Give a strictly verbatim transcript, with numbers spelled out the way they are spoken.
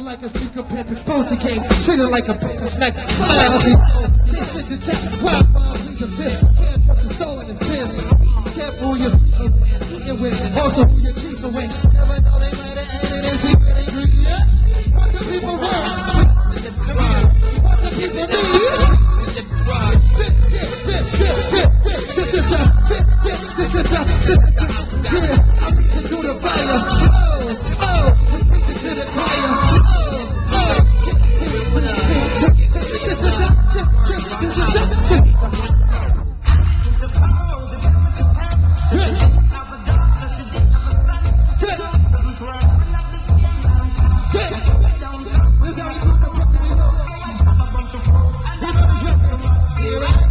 like a secret pimp, exposed to game, treated like a bitch, a snack. Fly out of these can't sit your tech, wild wild, he's a fist. Can't trust your soul in his fist. Careful who you're speaking with, also who you're cheating with. Never know they might have ended in secret ingredient. What the people want? What the people need? I'm reaching to the fire. Oh, oh, I'm reaching to the fire. Oh, oh. Here I